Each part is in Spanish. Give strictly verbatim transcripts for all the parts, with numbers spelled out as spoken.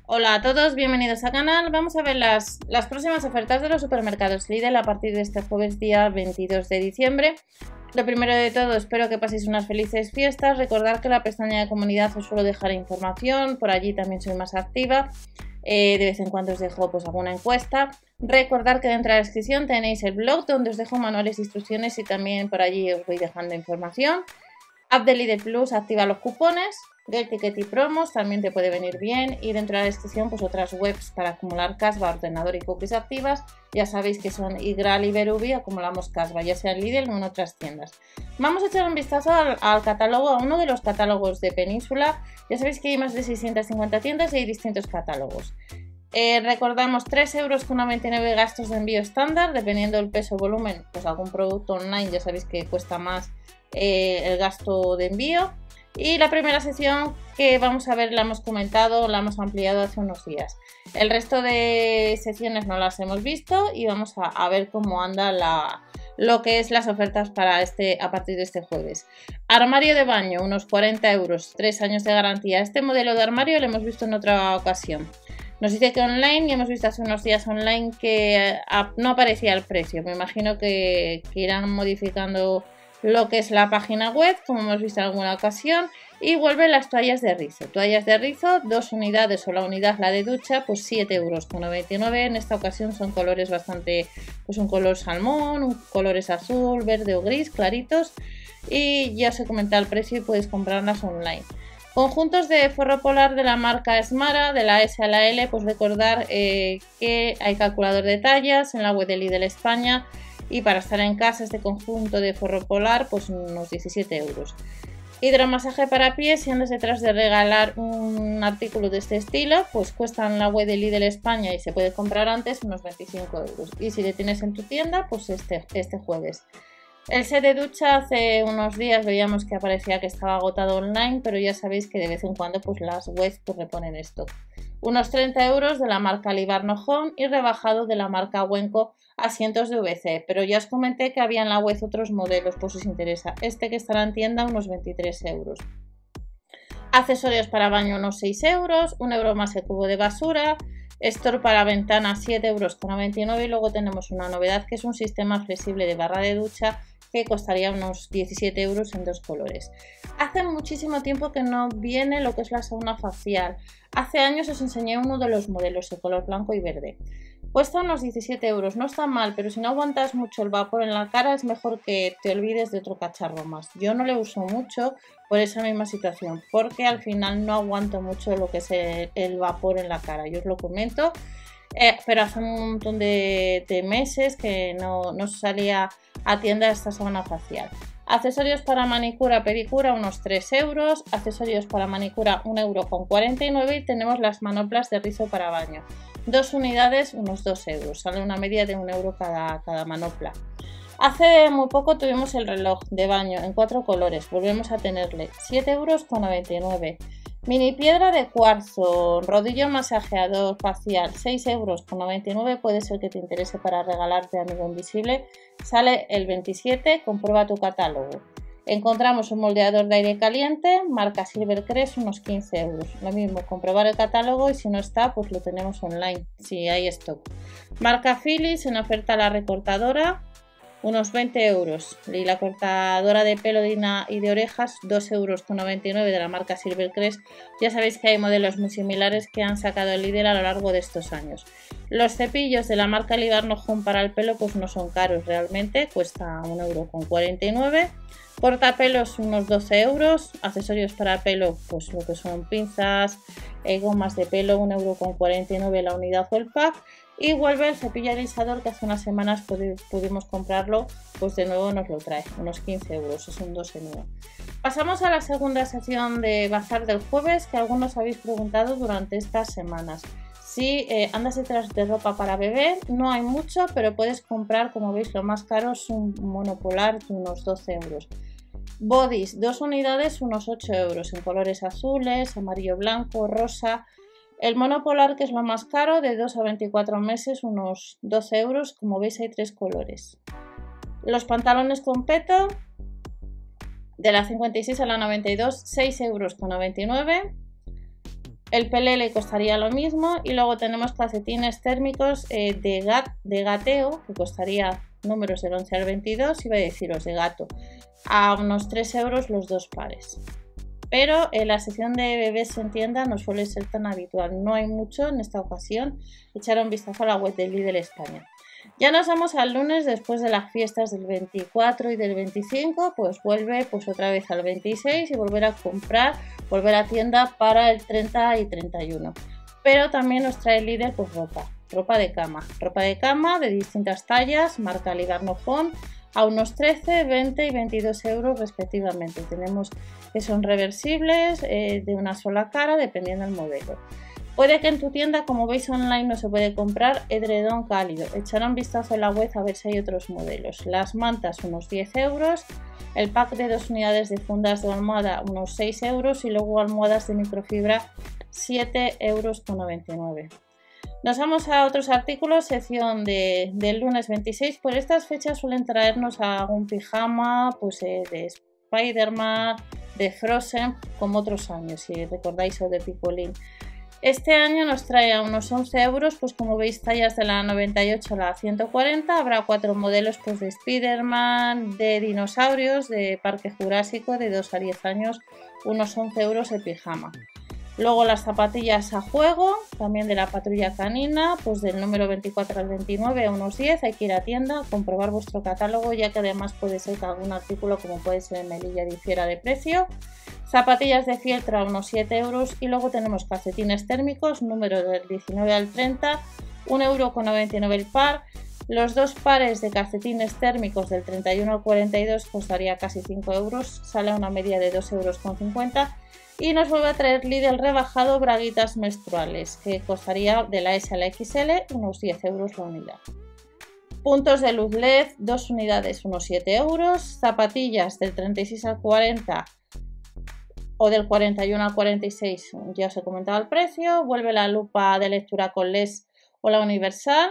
Hola a todos, bienvenidos al canal. Vamos a ver las, las próximas ofertas de los supermercados Lidl a partir de este jueves día veintidós de diciembre. Lo primero de todo, espero que paséis unas felices fiestas. Recordad que en la pestaña de comunidad os suelo dejar información, por allí también soy más activa. Eh, de vez en cuando os dejo pues alguna encuesta. Recordad que dentro de la descripción tenéis el blog donde os dejo manuales e instrucciones y también por allí os voy dejando información. App de Lidl Plus, activa los cupones. Get Ticket y promos también te puede venir bien, y dentro de la descripción pues otras webs para acumular Casva, ordenador y cookies activas. Ya sabéis que son Igral y Verubi, acumulamos Casva ya sea en Lidl o en otras tiendas. Vamos a echar un vistazo al, al catálogo, a uno de los catálogos de Península. Ya sabéis que hay más de seiscientas cincuenta tiendas y hay distintos catálogos. Eh, recordamos tres euros con noventa y nueve gastos de envío estándar, dependiendo del peso o volumen, pues algún producto online ya sabéis que cuesta más eh, el gasto de envío. Y la primera sección que vamos a ver la hemos comentado, la hemos ampliado hace unos días. El resto de secciones no las hemos visto y vamos a, a ver cómo anda la, lo que es las ofertas para este a partir de este jueves. Armario de baño, unos cuarenta euros, tres años de garantía. Este modelo de armario lo hemos visto en otra ocasión. Nos dice que online, y hemos visto hace unos días online que no aparecía el precio. Me imagino que, que irán modificando lo que es la página web, como hemos visto en alguna ocasión. Y vuelven las toallas de rizo. Toallas de rizo, dos unidades o la unidad, la de ducha, pues siete euros con noventa y nueve. En esta ocasión son colores bastante, pues un color salmón, un colores azul, verde o gris, claritos. Y ya os he comentado el precio y podéis comprarlas online. Conjuntos de forro polar de la marca Smara, de la S a la L, pues recordar eh, que hay calculador de tallas en la web de Lidl España. Y para estar en casa este conjunto de forro polar pues unos diecisiete euros. Hidromasaje para pies, si andas detrás de regalar un artículo de este estilo, pues cuesta en la web de Lidl España y se puede comprar antes unos veinticinco euros. Y si le tienes en tu tienda, pues este, este jueves. El set de ducha, hace unos días veíamos que aparecía que estaba agotado online, pero ya sabéis que de vez en cuando pues las webs pues reponen esto. Unos treinta euros de la marca Libarno Home y rebajado de la marca Wenco, asientos de V C, pero ya os comenté que había en la web otros modelos por si os interesa. Este que estará en tienda unos veintitrés euros. Accesorios para baño unos seis euros, un euro más el cubo de basura. Store para ventana siete euros con noventa y nueve, y luego tenemos una novedad que es un sistema flexible de barra de ducha que costaría unos diecisiete euros en dos colores. Hace muchísimo tiempo que no viene lo que es la sauna facial. Hace años os enseñé uno de los modelos de color blanco y verde. Cuesta unos diecisiete euros, no está mal, pero si no aguantas mucho el vapor en la cara es mejor que te olvides de otro cacharro más. Yo no le uso mucho por esa misma situación, porque al final no aguanto mucho lo que es el, el vapor en la cara. Yo os lo comento, eh, pero hace un montón de, de meses que no, no salía a tienda esta sauna facial. Accesorios para manicura, pedicura unos tres euros, accesorios para manicura un euro con cuarenta y nueve, y tenemos las manoplas de rizo para baño. Dos unidades, unos dos euros, sale una media de un euro cada, cada manopla. Hace muy poco tuvimos el reloj de baño en cuatro colores, volvemos a tenerle siete euros con noventa y nueve. Mini piedra de cuarzo, rodillo masajeador facial, seis euros con noventa y nueve, puede ser que te interese para regalarte amigo invisible, sale el veintisiete, comprueba tu catálogo. Encontramos un moldeador de aire caliente, marca Silvercrest, unos quince euros. Lo mismo, comprobar el catálogo y si no está, pues lo tenemos online, si hay stock. Marca Philips, en oferta la recortadora, unos veinte euros. Y la cortadora de pelo y de orejas, dos euros con noventa y nueve de la marca Silvercrest. Ya sabéis que hay modelos muy similares que han sacado el Lidl a lo largo de estos años. Los cepillos de la marca Libarno Home para el pelo pues no son caros realmente, cuesta un euro con cuarenta y nueve. Cortapelos unos doce euros, accesorios para pelo pues lo que son pinzas, eh, gomas de pelo, un euro con cuarenta y nueve la unidad o el pack. Y vuelve el cepillo alisador que hace unas semanas pudimos comprarlo, pues de nuevo nos lo trae, unos quince euros, es un dos en uno. Pasamos a la segunda sección de bazar del jueves, que algunos habéis preguntado durante estas semanas. Si eh, andas detrás de ropa para bebé, no hay mucho, pero puedes comprar, como veis, lo más caro es un monopolar de unos doce euros. Bodys, dos unidades, unos ocho euros, en colores azules, amarillo, blanco, rosa. El monopolar, que es lo más caro, de dos a veinticuatro meses, unos doce euros, como veis hay tres colores. Los pantalones con peto, de la cincuenta y seis a la noventa y dos, seis euros con noventa y nueve. El pelé le costaría lo mismo y luego tenemos calcetines térmicos eh, de, gat, de gateo, que costaría números del once al veintidós, iba a deciros de gato, a unos tres euros los dos pares. Pero en la sección de bebés en tienda no suele ser tan habitual, no hay mucho en esta ocasión. Echar un vistazo a la web de Lidl España. Ya nos vamos al lunes después de las fiestas del veinticuatro y del veinticinco, pues vuelve pues otra vez al veintiséis y volver a comprar, volver a tienda para el treinta y treinta y uno. Pero también nos trae Lidl pues ropa, ropa de cama, ropa de cama de distintas tallas, marca Ligarno Font, a unos trece, veinte y veintidós euros respectivamente. Tenemos que son reversibles eh, de una sola cara dependiendo del modelo. Puede que en tu tienda, como veis online, no se puede comprar edredón cálido. Echar un vistazo en la web a ver si hay otros modelos. Las mantas unos diez euros, el pack de dos unidades de fundas de almohada unos seis euros y luego almohadas de microfibra siete euros con noventa y nueve. Nos vamos a otros artículos, sección de, del lunes veintiséis. Por estas fechas suelen traernos algún pijama pues, eh, de Spider-Man, de Frozen, como otros años, si recordáis, o de Picolín. Este año nos trae a unos once euros, pues como veis, tallas de la noventa y ocho a la ciento cuarenta. Habrá cuatro modelos pues, de Spider-Man, de dinosaurios, de Parque Jurásico, de dos a diez años, unos once euros el pijama. Luego las zapatillas a juego, también de la Patrulla Canina, pues del número veinticuatro al veintinueve a unos diez. Hay que ir a tienda, comprobar vuestro catálogo, ya que además puede ser que algún artículo, como puede ser en Melilla, difiera de precio. Zapatillas de fieltro a unos siete euros y luego tenemos calcetines térmicos, número del diecinueve al treinta, un euro con noventa y nueve el par. Los dos pares de calcetines térmicos del treinta y uno al cuarenta y dos costaría casi cinco euros, sale a una media de dos euros con cincuenta. Y nos vuelve a traer Lidl rebajado braguitas menstruales, que costaría de la S a la equis ele unos diez euros la unidad. Puntos de luz L E D, dos unidades, unos siete euros. Zapatillas del treinta y seis al cuarenta o del cuarenta y uno al cuarenta y seis, ya os he comentado el precio. Vuelve la lupa de lectura con L E S o la universal,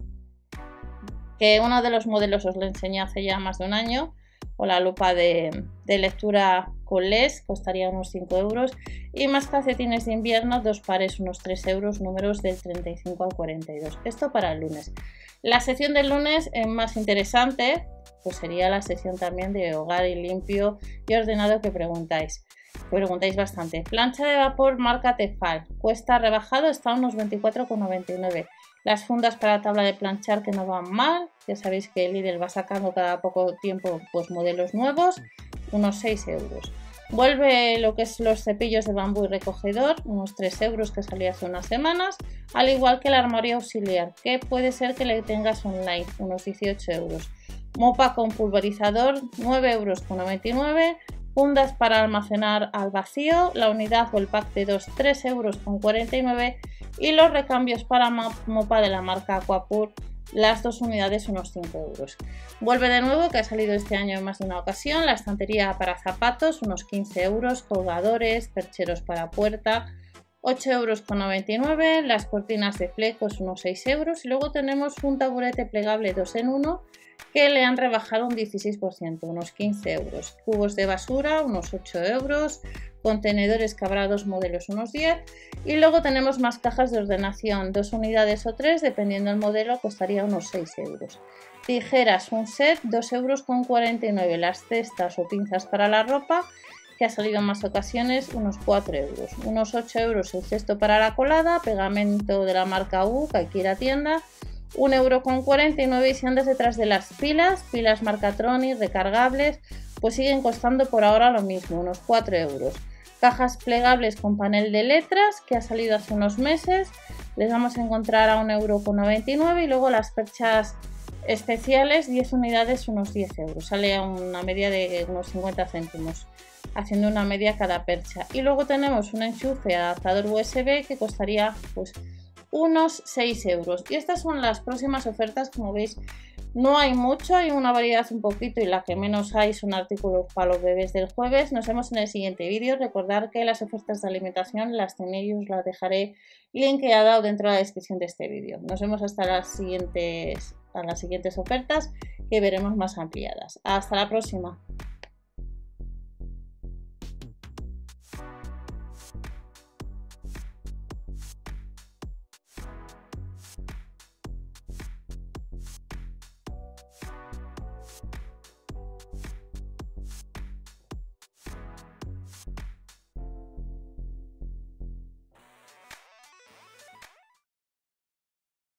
que uno de los modelos os lo enseñé hace ya más de un año, o la lupa de, de lectura con L E S, costaría unos cinco euros. Y más calcetines de invierno, dos pares, unos tres euros, números del treinta y cinco al cuarenta y dos. Esto para el lunes. La sección del lunes eh, más interesante, pues sería la sección también de hogar y limpio y ordenado, que preguntáis. Preguntáis bastante. Plancha de vapor marca Tefal, cuesta rebajado, está a unos veinticuatro con noventa y nueve. Las fundas para tabla de planchar que no van mal, ya sabéis que Lidl va sacando cada poco tiempo pues, modelos nuevos, unos seis euros. Vuelve lo que es los cepillos de bambú y recogedor, unos tres euros, que salía hace unas semanas, al igual que el armario auxiliar, que puede ser que le tengas online, unos dieciocho euros. Mopa con pulverizador, nueve euros con noventa y nueve. Fundas para almacenar al vacío, la unidad o el pack de dos, tres euros con cuarenta y nueve. Y los recambios para mopa de la marca Aquapur, las dos unidades, unos cinco euros. Vuelve de nuevo, que ha salido este año en más de una ocasión, la estantería para zapatos, unos quince euros, colgadores, percheros para puerta, ocho euros con noventa y nueve. Las cortinas de flecos, unos seis euros. Y luego tenemos un taburete plegable dos en uno, que le han rebajado un dieciséis por ciento, unos quince euros. Cubos de basura, unos ocho euros. Contenedores que habrá dos modelos, unos diez. Y luego tenemos más cajas de ordenación, dos unidades o tres, dependiendo del modelo, costaría unos seis euros. Tijeras, un set, dos euros con cuarenta y nueve. Las cestas o pinzas para la ropa, que ha salido en más ocasiones, unos cuatro euros. Unos ocho euros el cesto para la colada, pegamento de la marca U, que hay que ir a tienda, un euro con cuarenta y nueve. Y si andas detrás de las pilas, pilas marca Tronic, recargables, pues siguen costando por ahora lo mismo, unos cuatro euros. Cajas plegables con panel de letras, que ha salido hace unos meses, les vamos a encontrar a un euro con noventa y nueve. Y luego las perchas especiales, diez unidades, unos diez euros, sale a una media de unos cincuenta céntimos, haciendo una media cada percha. Y luego tenemos un enchufe adaptador U S B, que costaría pues unos seis euros. Y estas son las próximas ofertas. Como veis, no hay mucho, hay una variedad un poquito, y la que menos hay son artículos para los bebés del jueves. Nos vemos en el siguiente vídeo. Recordad que las ofertas de alimentación las tenéis, os las dejaré linkeada dentro de la descripción de este vídeo. Nos vemos hasta las siguientes, a las siguientes ofertas, que veremos más ampliadas. Hasta la próxima.